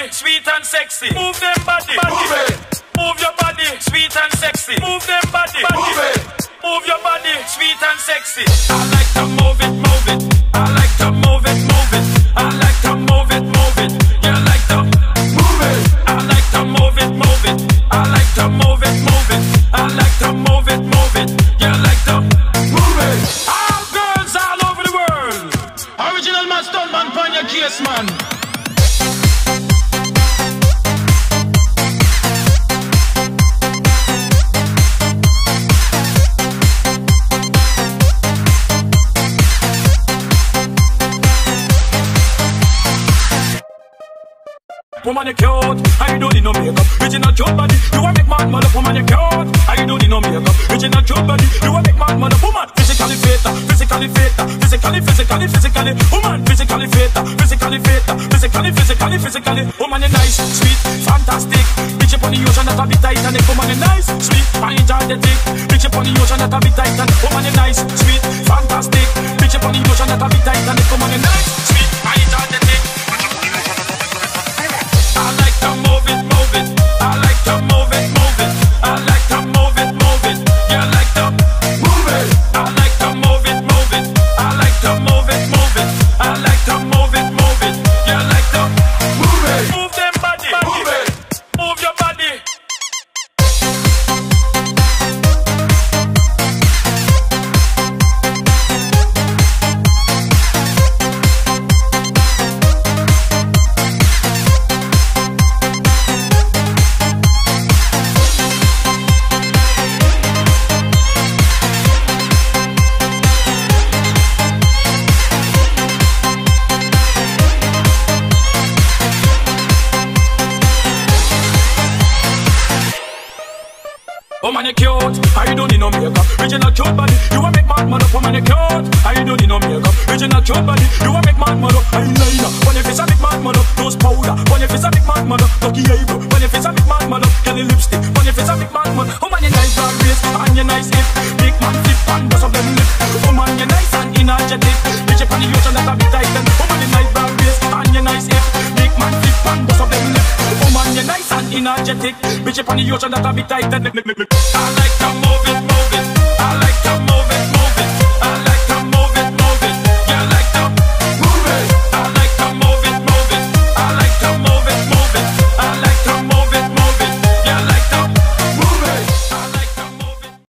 body, sweet and sexy. Move them body, Move it. Move your body, sweet and sexy. Move them body, Move it. Move your body, sweet and sexy. I like to move it, move it. I like to move it, move it. I like to move it, move it. You like to Move it. I like to move it, move it. I like to move it, move it. I like to move it, move it. You like to Move it. all girls all over the world. Original man, stunt man, pan your case, man. Woman, you cute, I don't need no makeup. Original cute body, you a make mad mother. Woman, you cute, I don't need no makeup. Original cute body, you a make mad mother. Woman, physically fit, physically fit, physically. Woman, physically fit, physically. Woman, you nice, sweet, fantastic. Bitch up on the ocean, that a bit Titanic. Woman, you nice, sweet, energetic. Bitch up on the ocean, that a bit Titanic. Woman, you nice, sweet, fantastic. Bitch up on the ocean, that a bit Titanic. Woman, you nice, sweet, energetic. I like to move it, move it. I like to move it, move it. I like to move it, move it. You like to Move it. I like to move it, move it. I like to move it, move it. I like to move it, move it. You like to Move it. move them body, Move it. move your body. Woman, you cute, I don't need no makeup. Original cute body, you a make mad mother. Woman, you cute, I don't need no makeup. Original cute body, you a make mad mother. Eyeliner, when your face a make mad mother. Nose powder, when your face a make mad mother. Lucky eyebrow, when your face a make mad mother. Kelly lipstick, when your face a make mad mother. Woman, you nice brown waist, and you nice hip. Big man flip and bust up them lip. Woman, you nice and energetic. Bitch up on the ocean, that a bit tight. Woman, you nice brown waist, and you nice hip. Big man flip and bust up them lip. Woman, you nice and energetic. Bitch up on the ocean, that a bit tight. I like to